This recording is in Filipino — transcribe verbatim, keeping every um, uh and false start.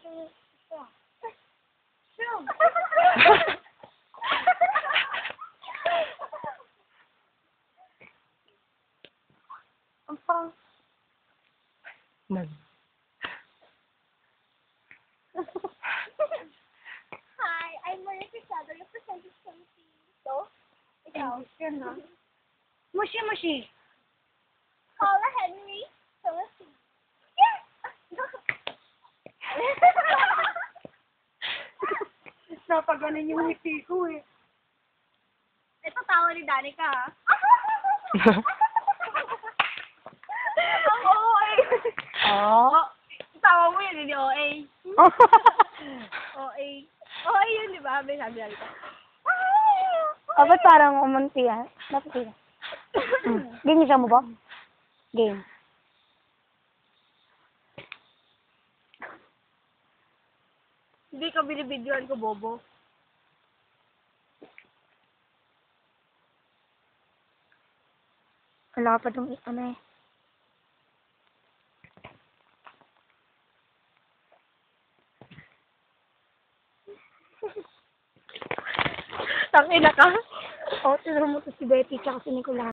Ang pang... Nag. Hi, I'm Maria Cristado, representing Philippines. So, ikaw? Yan na. Mushi, mushi. Paula Henry, Philippines. Yes! Napaganon yung ngiti ko eh. Ito tawa ni Danica ha. Ang O A. Oh. Tawa mo yun, hindi O A. O A. O A yun, di ba? May sabi lang ito. Oh, ba't parang umunti ah? Dapat sila. Game siya mo ba? Game. Hindi ka binibidyoan ko, Bobo. Wala pa itong ano eh. Tangina ka. Oh, tinuro mo to si Betty tsaka si Nicolas.